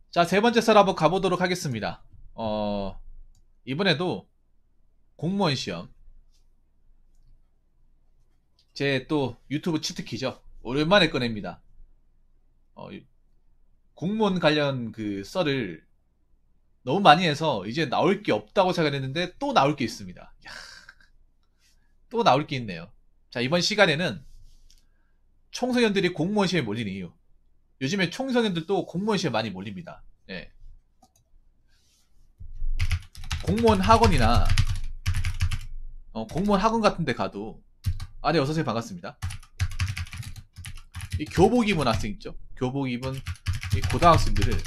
자, 세 번째 썰 한번 가보도록 하겠습니다. 이번에도 공무원 시험. 제 또 유튜브 치트키죠. 오랜만에 꺼냅니다. 어, 공무원 관련 그 썰을 너무 많이 해서 이제 나올 게 없다고 생각했는데 또 나올 게 있습니다. 야, 또 나올 게 있네요. 자, 이번 시간에는 총성현들이 공무원 시험에 몰리는 이유. 요즘에 총성현들도 공무원 시험에 많이 몰립니다. 예. 공무원 학원이나 공무원 학원 같은 데 가도 네, 어서오세요. 반갑습니다. 이 교복 입은 학생 있죠? 교복 입은 이 고등학생들을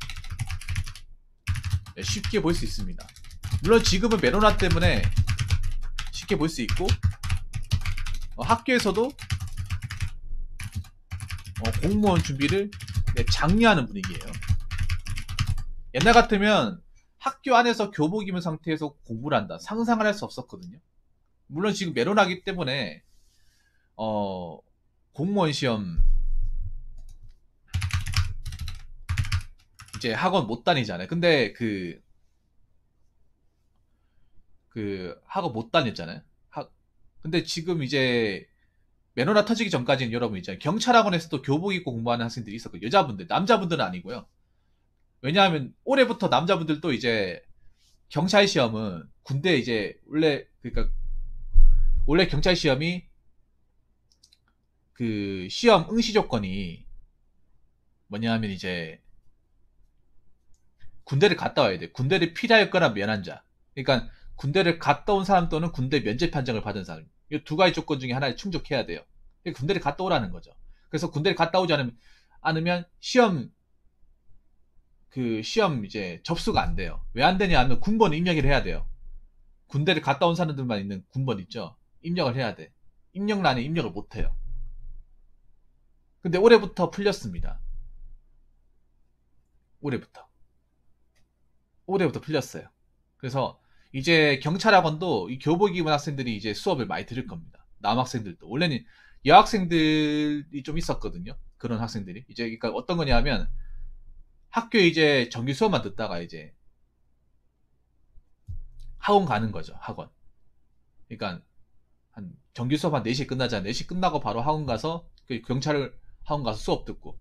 쉽게 볼 수 있습니다. 물론 지금은 메로나 때문에 쉽게 볼 수 있고 학교에서도 공무원 준비를 장려하는 분위기예요. 옛날 같으면 학교 안에서 교복 입은 상태에서 공부를 한다. 상상을 할 수 없었거든요. 물론 지금 메로나기 때문에 공무원 시험 이제 학원 못 다니잖아요. 근데 학원 못 다녔잖아요. 근데 지금 이제 메로나 터지기 전까지는 여러분 있잖아요. 경찰 학원에서도 교복 입고 공부하는 학생들이 있었거든요. 여자분들, 남자분들은 아니고요. 왜냐하면 올해부터 남자분들도 이제 경찰 시험은 군대 이제 원래 경찰 시험이 그 시험 응시 조건이 뭐냐 하면 이제 군대를 갔다 와야 돼. 군대를 필요하였거나 면한 자. 그러니까 군대를 갔다 온 사람 또는 군대 면제 판정을 받은 사람. 이 두 가지 조건 중에 하나에 충족해야 돼요. 군대를 갔다 오라는 거죠. 그래서 군대를 갔다 오지 않으면 시험 이제 접수가 안 돼요. 왜 안 되냐 하면 군번을 입력을 해야 돼요. 군대를 갔다 온 사람들만 있는 군번 있죠. 입력을 해야 돼. 입력란에 입력을 못 해요. 근데 올해부터 풀렸습니다. 올해부터 풀렸어요. 그래서 이제 경찰학원도 이 교복 입은 학생들이 이제 수업을 많이 들을 겁니다. 남학생들도. 원래는 여학생들이 좀 있었거든요. 그런 학생들이. 이제 그러니까 어떤 거냐면 학교에 이제 정규 수업만 듣다가 이제 학원 가는 거죠. 학원. 그러니까 한 정규 수업 한 4시에 끝나잖아요. 4시 끝나고 바로 학원 가서 그 경찰 학원 가서 수업 듣고.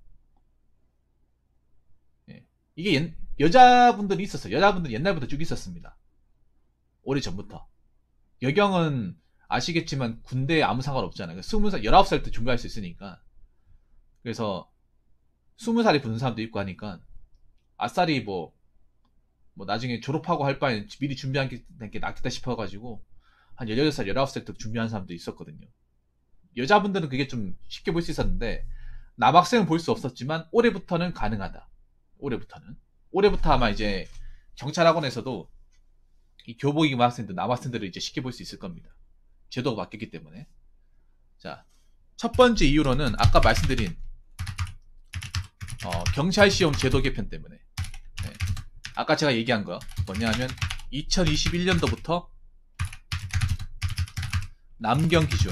예. 이게 여자분들이 있었어요. 여자분들 옛날부터 쭉 있었습니다. 오래 전부터. 여경은 아시겠지만 군대에 아무 상관없잖아요. 20살, 19살 때 준비할 수 있으니까. 그래서 20살이 붙는 사람도 있고 하니까 아싸리 뭐 나중에 졸업하고 할 바에는 미리 준비한 게 낫겠다 싶어가지고 한 18살, 19살 때 준비한 사람도 있었거든요. 여자분들은 그게 좀 쉽게 볼 수 있었는데 남학생은 볼 수 없었지만 올해부터는 가능하다. 올해부터 아마 이제 경찰학원에서도 이 교복 입은 학생들, 남학생들을 이제 쉽게 볼 수 있을 겁니다. 제도가 바뀌었기 때문에. 자, 첫 번째 이유로는 아까 말씀드린 경찰 시험 제도 개편 때문에. 네. 아까 제가 얘기한 거 뭐냐 하면 2021년도부터 남경 기준.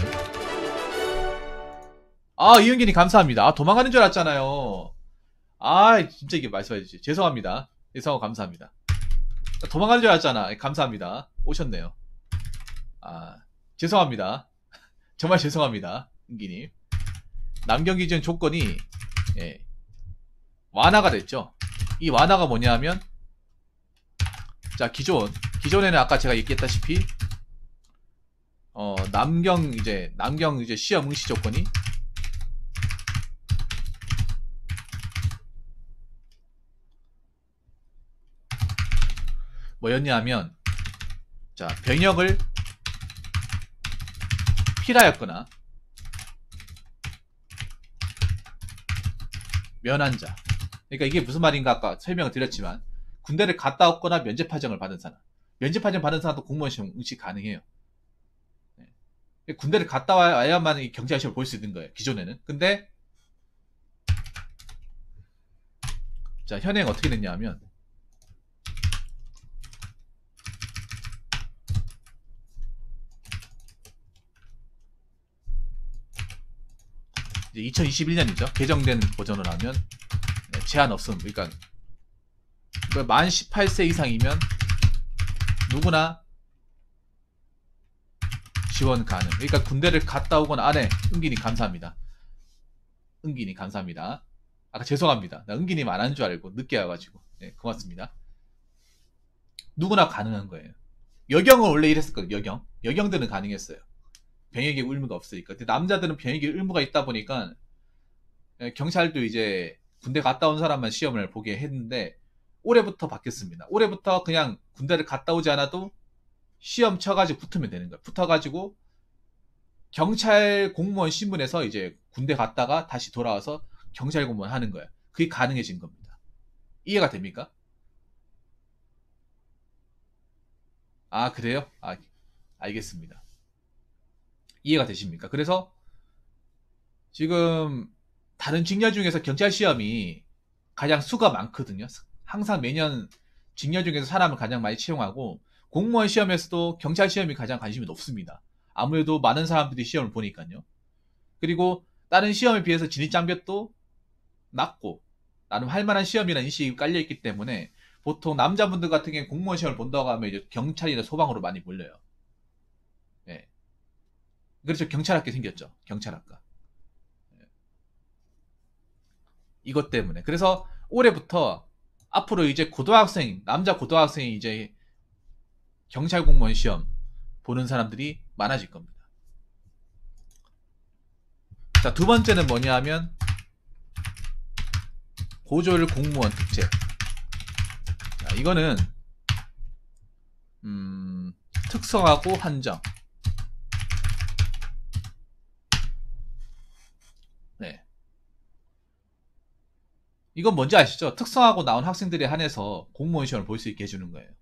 이은기님 감사합니다. 도망가는 줄 알았잖아요. 진짜 이게 말씀해주지. 죄송합니다. 예상하고 감사합니다. 도망가는 줄 알았잖아. 감사합니다. 오셨네요. 죄송합니다. 정말 죄송합니다. 은기님. 남경 기준 조건이 완화가 됐죠. 이 완화가 뭐냐 하면 자, 기존에는 아까 제가 얘기했다시피 남경 이제 시험 응시 조건이 뭐였냐 하면 자, 병역을 필하였거나 면한 자. 그러니까 이게 무슨 말인가 아까 설명을 드렸지만 군대를 갔다 왔거나 면제 파정을 받은 사람. 면제 파정 받은 사람도 공무원 시험 응시 가능해요. 군대를 갔다 와야만 이 경찰 시험을 볼 수 있는 거예요. 기존에는. 근데 자, 현행 어떻게 됐냐 하면 이제 2021년이죠. 개정된 버전으로 하면 제한 없음. 그러니까 만 18세 이상이면 누구나 지원 가능. 그러니까 군대를 갔다 오거나 안에 은기님 감사합니다. 은기님 감사합니다. 아까 죄송합니다. 나 은기님 안 한 줄 알고 늦게 와가지고. 네, 고맙습니다. 누구나 가능한 거예요. 여경은 원래 이랬었거든요. 여경들은 가능했어요. 병역의 의무가 없으니까. 근데 남자들은 병역의 의무가 있다 보니까 경찰도 이제 군대 갔다 온 사람만 시험을 보게 했는데 올해부터 바뀌었습니다. 올해부터 그냥 군대를 갔다 오지 않아도 시험 쳐가지고 붙으면 되는 거예요. 붙어가지고 경찰 공무원 신분에서 이제 군대 갔다가 다시 돌아와서 경찰 공무원 하는 거예요. 그게 가능해진 겁니다. 이해가 됩니까? 아, 그래요? 아, 알겠습니다. 이해가 되십니까? 그래서 지금 다른 직렬 중에서 경찰 시험이 가장 수가 많거든요. 항상 매년 직렬 중에서 사람을 가장 많이 채용하고 공무원 시험에서도 경찰 시험이 가장 관심이 높습니다. 아무래도 많은 사람들이 시험을 보니까요. 그리고 다른 시험에 비해서 진입장벽도 낮고 나름 할만한 시험이라는 인식이 깔려있기 때문에 보통 남자분들 같은 경우에 공무원 시험을 본다고 하면 이제 경찰이나 소방으로 많이 몰려요. 예. 그래서 경찰학교 생겼죠. 경찰학과. 이것 때문에. 그래서 올해부터 앞으로 이제 고등학생, 남자 고등학생이 이제 경찰 공무원 시험 보는 사람들이 많아질 겁니다. 자, 두 번째는 뭐냐 하면 고졸 공무원 특채. 자, 이거는 특성하고 한정. 네. 이건 뭔지 아시죠? 특성하고 나온 학생들에 한해서 공무원 시험을 볼 수 있게 해주는 거예요.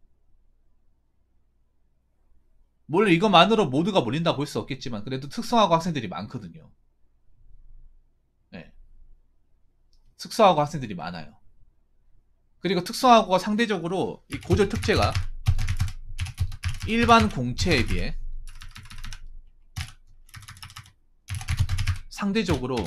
물론 이것만으로 모두가 몰린다고 볼 수 없겠지만 그래도 특성하고 학생들이 많거든요. 네. 특성하고 학생들이 많아요. 그리고 특성하고가 상대적으로 이 고졸 특채가 일반 공채에 비해 상대적으로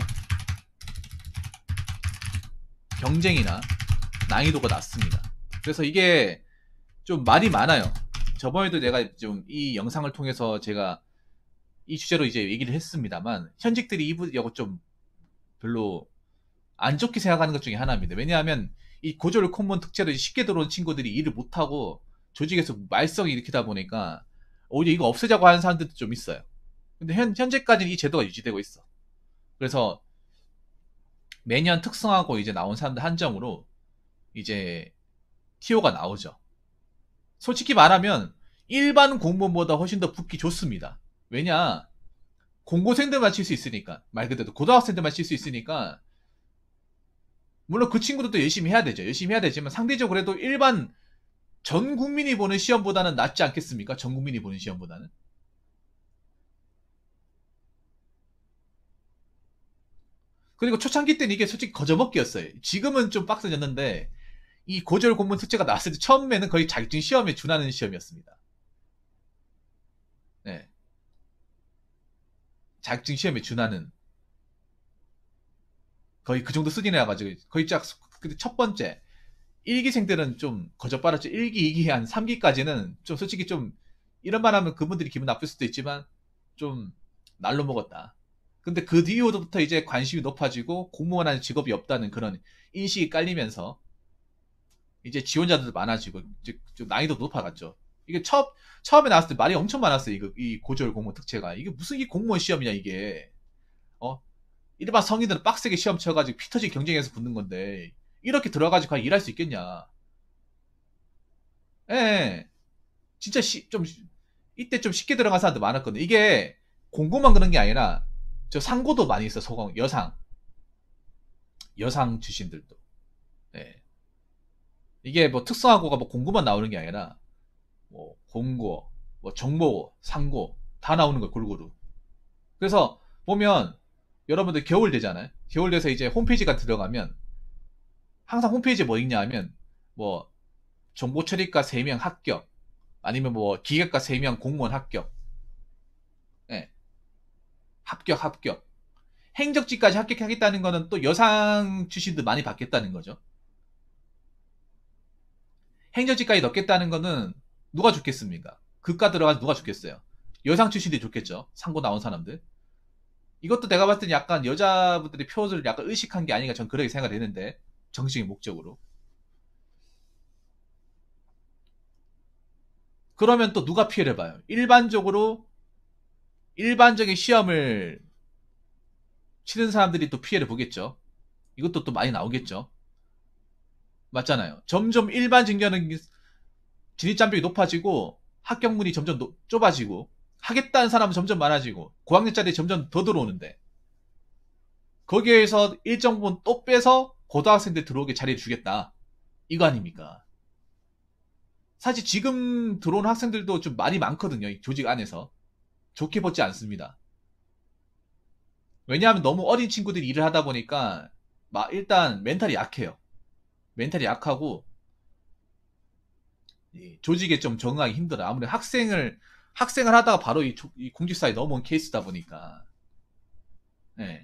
경쟁이나 난이도가 낮습니다. 그래서 이게 좀 말이 많아요. 저번에도 내가 좀 이 영상을 통해서 제가 이 주제로 이제 얘기를 했습니다만 현직들이 이거 좀 별로 안 좋게 생각하는 것 중에 하나입니다. 왜냐하면 이 고졸 공무원 특채로 쉽게 들어온 친구들이 일을 못하고 조직에서 말썽이 일으키다 보니까 오히려 이거 없애자고 하는 사람들도 좀 있어요. 근데 현재까지는 이 제도가 유지되고 있어. 그래서 매년 특성하고 이제 나온 사람들 한정으로 이제 TO가 나오죠. 솔직히 말하면 일반 공무원보다 훨씬 더 붙기 좋습니다. 왜냐? 공고생들만 칠 수 있으니까. 말 그대로 고등학생들만 칠 수 있으니까 물론 그 친구들도 열심히 해야 되죠. 열심히 해야 되지만 상대적으로 해도 일반 전 국민이 보는 시험보다는 낫지 않겠습니까? 전 국민이 보는 시험보다는. 그리고 초창기 때는 이게 솔직히 거저먹기였어요. 지금은 좀 빡세졌는데 이 고졸 공무원 특채가 나왔을 때 처음에는 거의 자격증 시험에 준하는 시험이었습니다. 네. 자격증 시험에 준하는 거의 그 정도 수준이라 가지고 거의 쫙 근데 첫 번째 1기생들은 좀 거저 빨았죠. 1기, 2기, 한 3기까지는 좀 솔직히 좀 이런 말 하면 그분들이 기분 나쁠 수도 있지만 좀 날로 먹었다. 근데 그 뒤로부터 이제 관심이 높아지고 공무원하는 직업이 없다는 그런 인식이 깔리면서 이제 지원자들도 많아지고 이제 좀 난이도도 높아갔죠. 이게 처음에 나왔을 때 말이 엄청 많았어요. 이 고졸 공무원 특채가. 이게 무슨 이 공무원 시험이냐, 이게. 어? 일반 성인들은 빡세게 시험 쳐가지고 피 터지게 경쟁해서 붙는 건데, 이렇게 들어가지고 과연 일할 수 있겠냐. 예. 진짜 이때 좀 쉽게 들어간 사람들 많았거든요. 이게 공고만 그런 게 아니라, 저 상고도 많이 있어, 소공, 여상 출신들도. 예. 이게 뭐 특성화고가 뭐 공고만 나오는 게 아니라, 뭐 공고, 뭐 정보, 상고 다 나오는 거예요, 골고루. 그래서 보면 여러분들 겨울 되잖아요. 겨울 돼서 이제 홈페이지가 들어가면 항상 홈페이지에 뭐 있냐 하면 뭐 정보 처리과 3명 합격, 아니면 뭐 기계과 3명 공무원 합격. 예. 합격. 행정직까지 합격하겠다는 거는 또 여상 출신들 많이 받겠다는 거죠. 행정직까지 넣겠다는 거는 누가 좋겠습니까? 그과 들어가서 누가 좋겠어요? 여상 출신들이 좋겠죠. 상고 나온 사람들. 이것도 내가 봤을 때 약간 여자분들의 표를 약간 의식한 게 아닌가 전 그렇게 생각을 했는데, 정치적인 목적으로. 그러면 또 누가 피해를 봐요? 일반적인 시험을 치는 사람들이 또 피해를 보겠죠. 이것도 또 많이 나오겠죠. 맞잖아요. 점점 일반 직렬은 진입장벽이 높아지고 합격문이 점점 좁아지고 하겠다는 사람은 점점 많아지고 고학년짜리 점점 더 들어오는데, 거기에서 일정 부분 또 빼서 고등학생들 들어오게 자리를 주겠다, 이거 아닙니까? 사실 지금 들어온 학생들도 좀 말이 많거든요. 이 조직 안에서. 좋게 보지 않습니다. 왜냐하면 너무 어린 친구들이 일을 하다 보니까 막 일단 멘탈이 약해요. 멘탈이 약하고 조직에 좀 적응하기 힘들어. 아무래도 학생을 하다가 바로 이 공직사에 넘어온 케이스다 보니까, 예,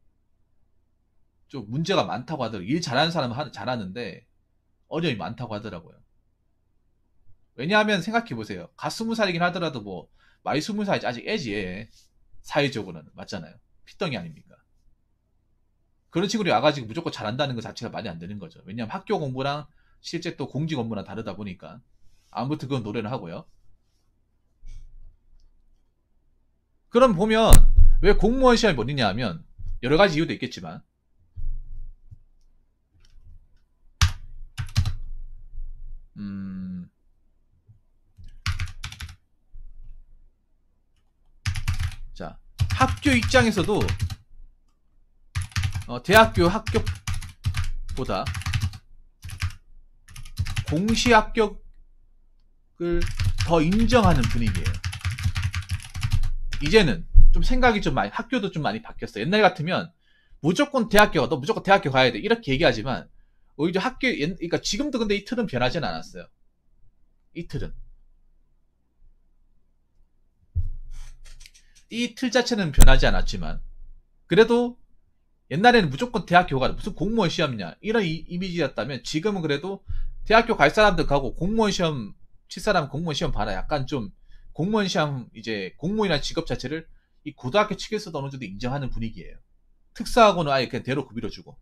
좀 문제가 많다고 하더라고요. 일 잘하는 사람은 잘하는데 어려움이 많다고 하더라고요. 왜냐하면 생각해보세요. 갓 20살이긴 하더라도 뭐 마이 20살이지 아직 애지 얘. 사회적으로는 맞잖아요. 피덩이 아닙니까? 그런 친구들이 와가지고 무조건 잘한다는 것 자체가 말이 안 되는 거죠. 왜냐하면 학교 공부랑 실제 또 공직 업무랑 다르다 보니까. 아무튼 그건 노래를 하고요. 그럼 보면 왜 공무원 시험이 못 있냐 하면 여러 가지 이유도 있겠지만, 음, 자, 학교 입장에서도 대학교 합격보다 공시 합격을 더 인정하는 분위기예요. 이제는 좀 생각이 좀 많이, 학교도 좀 많이 바뀌었어요. 옛날 같으면 무조건 대학교, 너 무조건 대학교 가야 돼, 이렇게 얘기하지만 오히려 그러니까 지금도 근데 이 틀은 변하진 않았어요. 이 틀은. 이 틀 자체는 변하지 않았지만, 그래도 옛날에는 무조건 대학교 가라, 무슨 공무원 시험이냐, 이런 이미지였다면 지금은 그래도 대학교 갈 사람들 가고 공무원 시험 칠 사람 공무원 시험 봐라, 약간 좀 공무원 시험, 이제 공무원이라는 직업 자체를 이 고등학교 측에서도 어느 정도 인정하는 분위기예요. 특사하고는 아예 그냥 대로 구비려주고,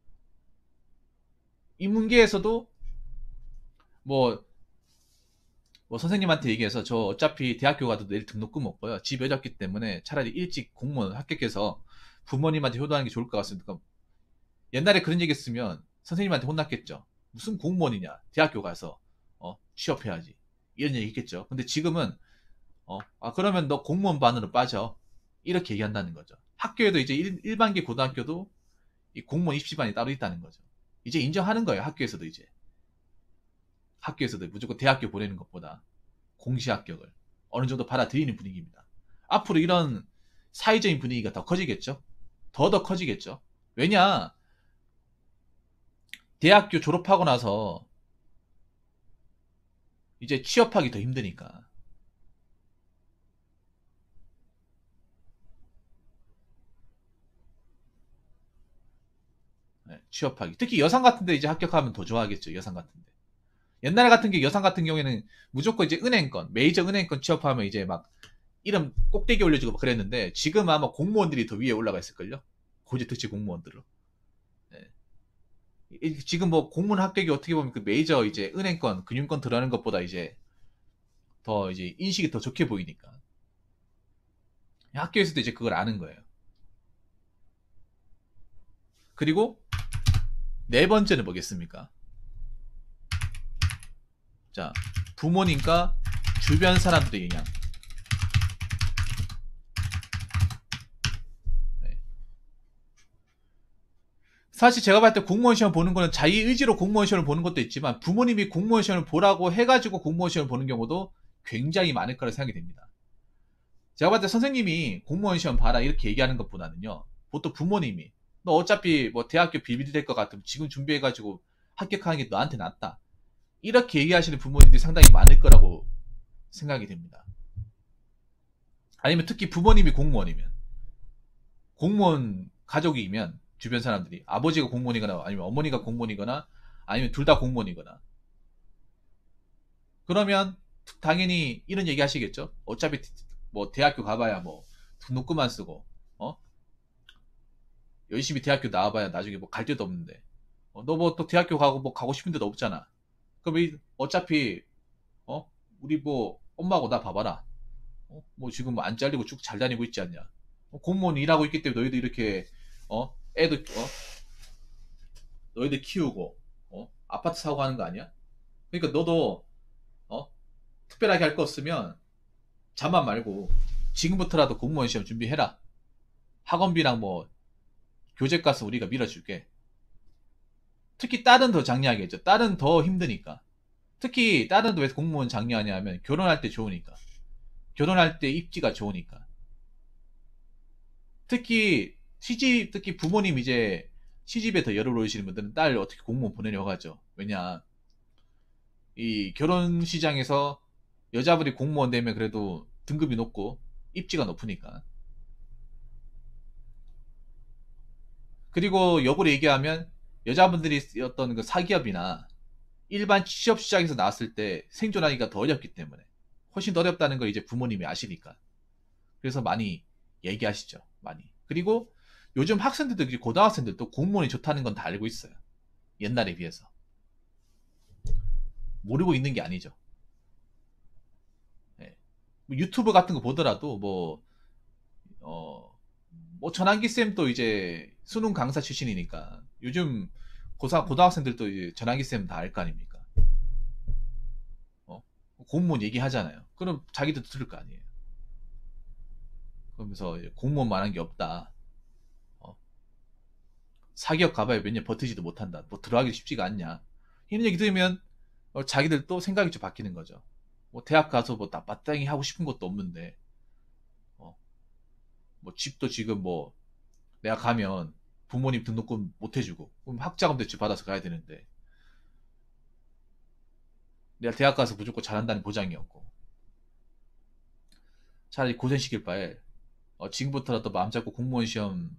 인문계에서도 뭐, 뭐 선생님한테 얘기해서 저 어차피 대학교 가도 내일 등록금 없고요, 집 여잡기 때문에 차라리 일찍 공무원 합격해서 부모님한테 효도하는 게 좋을 것 같습니다. 옛날에 그런 얘기 했으면 선생님한테 혼났겠죠. 무슨 공무원이냐, 대학교 가서 취업해야지, 이런 얘기 했겠죠. 근데 지금은 그러면 너 공무원 반으로 빠져, 이렇게 얘기한다는 거죠. 학교에도 이제 일반계 고등학교도 이 공무원 입시반이 따로 있다는 거죠. 이제 인정하는 거예요. 학교에서도 무조건 대학교 보내는 것보다 공시 합격을 어느 정도 받아들이는 분위기입니다. 앞으로 이런 사회적인 분위기가 더 커지겠죠. 더 커지겠죠. 왜냐, 대학교 졸업하고 나서 이제 취업하기 더 힘드니까. 네, 취업하기. 특히 여상 같은데 이제 합격하면 더 좋아하겠죠. 여상 같은데. 옛날 같은 게 여상 같은 경우에는 무조건 이제 은행권, 메이저 은행권 취업하면 이제 막 이름 꼭대기 올려주고 막 그랬는데, 지금 아마 공무원들이 더 위에 올라가 있을걸요. 고지특치 공무원들로. 네. 지금 뭐 공무원 합격이 어떻게 보면 그 메이저 이제 은행권, 금융권 들어가는 것보다 이제 더 이제 인식이 더 좋게 보이니까 학교에서도 이제 그걸 아는 거예요. 그리고 네 번째는 뭐겠습니까? 자, 부모님과 주변 사람들의 영향. 네. 사실 제가 봤을 때 공무원 시험 보는 거는 자기 의지로 공무원 시험을 보는 것도 있지만, 부모님이 공무원 시험을 보라고 해가지고 공무원 시험을 보는 경우도 굉장히 많을 거라 생각이 됩니다. 제가 봤을 때 선생님이 공무원 시험 봐라 이렇게 얘기하는 것보다는요, 보통 부모님이 너 어차피 뭐 대학교 비비리 될 것 같으면 지금 준비해가지고 합격하는 게 너한테 낫다, 이렇게 얘기하시는 부모님들이 상당히 많을 거라고 생각이 됩니다. 아니면 특히 부모님이 공무원 가족이면 주변 사람들이 아버지가 공무원이거나 아니면 어머니가 공무원이거나 아니면 둘 다 공무원이거나 그러면 당연히 이런 얘기 하시겠죠. 어차피 뭐 대학교 가봐야 뭐 등록금만 쓰고 열심히 대학교 나와봐야 나중에 뭐 갈 데도 없는데 너 뭐 또 대학교 가고 뭐 가고 싶은 데도 없잖아. 그럼 어차피 우리 뭐 엄마하고 나 봐봐라. 뭐 지금 안 잘리고 쭉 잘 다니고 있지 않냐. 공무원 일하고 있기 때문에 너희도 이렇게 애도 너희들 키우고 아파트 사고 하는 거 아니야? 그러니까 너도 어? 특별하게 할 거 없으면 자만 말고 지금부터라도 공무원 시험 준비해라. 학원비랑 뭐 교재가스 우리가 밀어줄게. 특히 딸은 더 장려하겠죠. 딸은 더 힘드니까. 특히 딸은 왜 공무원 장려하냐 하면 결혼할 때 좋으니까. 결혼할 때 입지가 좋으니까. 특히 부모님 이제 시집에 더 열을 올리시는 분들은 딸 어떻게 공무원 보내려고 하죠. 왜냐, 이 결혼 시장에서 여자분이 공무원 되면 그래도 등급이 높고 입지가 높으니까. 그리고 역으로 얘기하면 여자분들이 어떤 그 사기업이나 일반 취업 시장에서 나왔을 때 생존하기가 더 어렵기 때문에 훨씬 더 어렵다는 걸 이제 부모님이 아시니까. 그래서 많이 얘기하시죠. 많이. 그리고 요즘 학생들도 고등학생들도 공무원이 좋다는 건 다 알고 있어요. 옛날에 비해서. 모르고 있는 게 아니죠. 예. 뭐 유튜브 같은 거 보더라도 뭐 전환기 쌤도 이제 수능 강사 출신이니까 요즘 고등학생들도 이제 전환기 쌤 다 알 거 아닙니까? 공무원 얘기하잖아요. 그럼 자기도 들을 거 아니에요. 그러면서 공무원만 한 게 없다. 사기업 가봐야 몇 년 버티지도 못한다. 뭐 들어가기 쉽지가 않냐. 이런 얘기 들으면 자기들 또 생각이 좀 바뀌는 거죠. 뭐 대학 가서 뭐 마땅히 하고 싶은 것도 없는데 뭐 집도 지금 뭐 내가 가면 부모님 등록금 못 해주고 그럼 학자금 대출 받아서 가야 되는데 내가 대학 가서 무조건 잘한다는 보장이 없고 차라리 고생시킬 바에 지금부터라도 마음 잡고 공무원 시험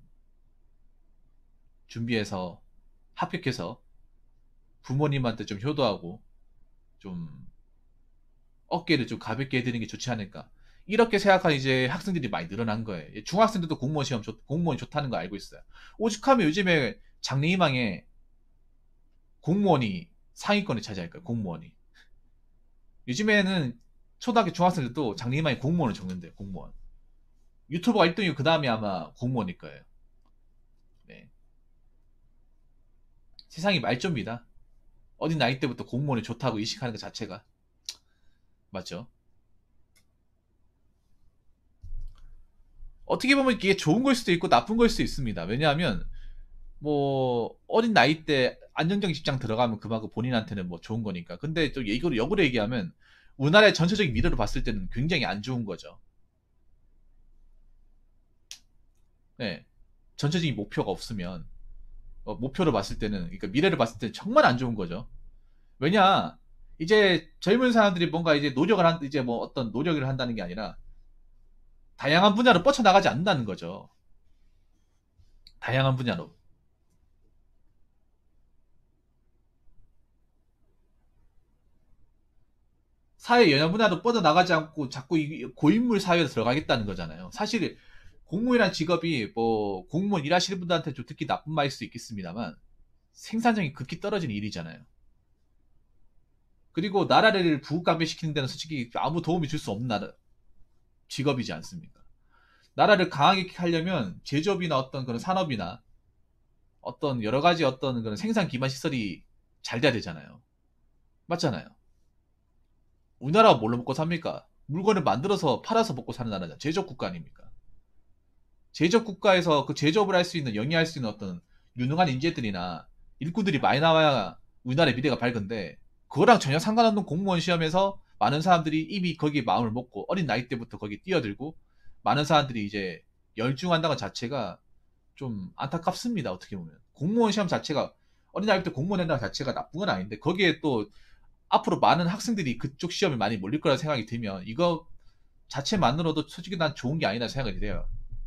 준비해서 합격해서 부모님한테 좀 효도하고 좀 어깨를 좀 가볍게 해드리는 게 좋지 않을까. 이렇게 생각하는 이제 학생들이 많이 늘어난 거예요. 중학생들도 공무원이 좋다는 거 알고 있어요. 오죽하면 요즘에 장래희망에 공무원이 상위권에 차지할 거예요. 공무원이. 요즘에는 초등학교 중학생들도 장래희망에 공무원을 적는데요. 공무원. 유튜버가 1등이고 그 다음에 아마 공무원일 거예요. 네. 세상이 말좀이다. 어린 나이 때부터 공무원이 좋다고 의식하는 것 자체가. 맞죠? 어떻게 보면 이게 좋은 걸 수도 있고 나쁜 걸 수도 있습니다. 왜냐하면 뭐 어린 나이 때 안정적인 직장 들어가면 그만큼 본인한테는 뭐 좋은 거니까. 근데 또 이거를 역으로 얘기하면 우리나라의 전체적인 미래로 봤을 때는 굉장히 안 좋은 거죠. 네. 전체적인 목표가 없으면 목표를 봤을 때는 그러니까 미래를 봤을 때는 정말 안 좋은 거죠. 왜냐 이제 젊은 사람들이 뭔가 이제 이제 뭐 어떤 노력을 한다는 게 아니라 다양한 분야로 뻗쳐나가지 않는다는 거죠. 다양한 분야로. 사회 여러 분야로 뻗어나가지 않고 자꾸 고인물 사회로 들어가겠다는 거잖아요. 사실 공무원이란 직업이 뭐 공무원 일하시는 분들한테 좀 특히 나쁜 말일 수도 있겠습니다만 생산성이 극히 떨어지는 일이잖아요. 그리고 나라를 부국강변시키는 데는 솔직히 아무 도움이 줄 수 없는 직업이지 않습니까? 나라를 강하게 하려면 제조업이나 어떤 그런 산업이나 어떤 여러 가지 어떤 그런 생산 기반 시설이 잘 돼야 되잖아요. 맞잖아요. 우리나라가 뭘로 먹고 삽니까? 물건을 만들어서 팔아서 먹고 사는 나라잖아요. 제조업 국가 아닙니까? 제조업 국가에서 그 제조업을 할 수 있는, 영위할 수 있는 어떤 유능한 인재들이나 일꾼들이 많이 나와야 우리나라의 미래가 밝은데, 그거랑 전혀 상관없는 공무원 시험에서 많은 사람들이 이미 거기에 마음을 먹고 어린 나이 때부터 거기 뛰어들고 많은 사람들이 이제 열중한다는 것 자체가 좀 안타깝습니다. 어떻게 보면. 공무원 시험 자체가 어린 나이부터 공무원 한다는 것 자체가 나쁜 건 아닌데 거기에 또 앞으로 많은 학생들이 그쪽 시험에 많이 몰릴 거라 생각이 들면 이거 자체만으로도 솔직히 난 좋은 게 아니다 생각이 돼요.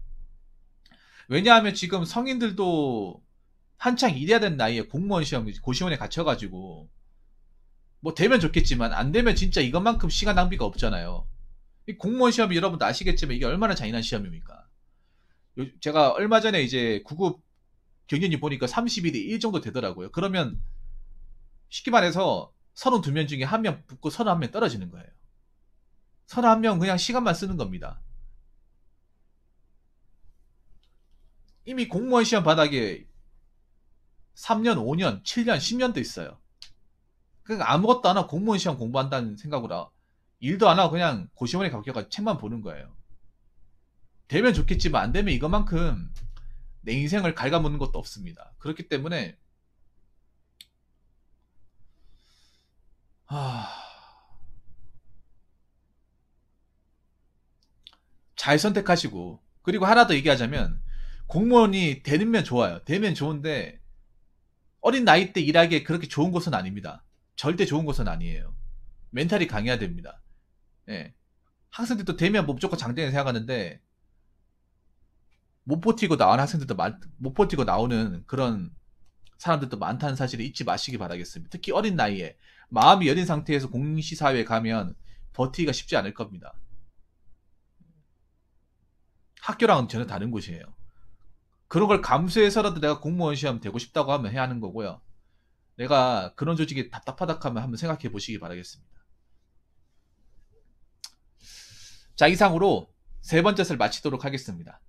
왜냐하면 지금 성인들도 한창 일해야 되는 나이에 공무원 시험, 고시원에 갇혀가지고 뭐 되면 좋겠지만 안 되면 진짜 이것만큼 시간 낭비가 없잖아요. 이 공무원 시험이 여러분도 아시겠지만 이게 얼마나 잔인한 시험입니까? 제가 얼마 전에 이제 구급 경연이 보니까 30일이 1 정도 되더라고요. 그러면 쉽게 말해서 32명 중에 1명 붙고 31명 떨어지는 거예요. 31명 그냥 시간만 쓰는 겁니다. 이미 공무원 시험 바닥에 3년, 5년, 7년, 10년도 있어요. 그러니까 아무것도 안 하고 공무원 시험 공부한다는 생각으로 일도 안 하고 그냥 고시원에 가서 책만 보는 거예요. 되면 좋겠지만 안 되면 이것만큼 내 인생을 갉아먹는 것도 없습니다. 그렇기 때문에 잘 선택하시고, 그리고 하나 더 얘기하자면 공무원이 되면 좋아요. 되면 좋은데 어린 나이 때 일하기에 그렇게 좋은 곳은 아닙니다. 절대 좋은 곳은 아니에요. 멘탈이 강해야 됩니다. 예. 학생들도 되면 뭐 무조건 장땡이 생각하는데 못 버티고 나오는 학생들도 못 버티고 나오는 그런 사람들도 많다는 사실을 잊지 마시기 바라겠습니다. 특히 어린 나이에 마음이 여린 상태에서 공시사회에 가면 버티기가 쉽지 않을 겁니다. 학교랑은 전혀 다른 곳이에요. 그런 걸 감수해서라도 내가 공무원 시험 되고 싶다고 하면 해야 하는 거고요. 내가 그런 조직이 답답하다 하면 한번 생각해 보시기 바라겠습니다. 자, 이상으로 세 번째 설 마치도록 하겠습니다.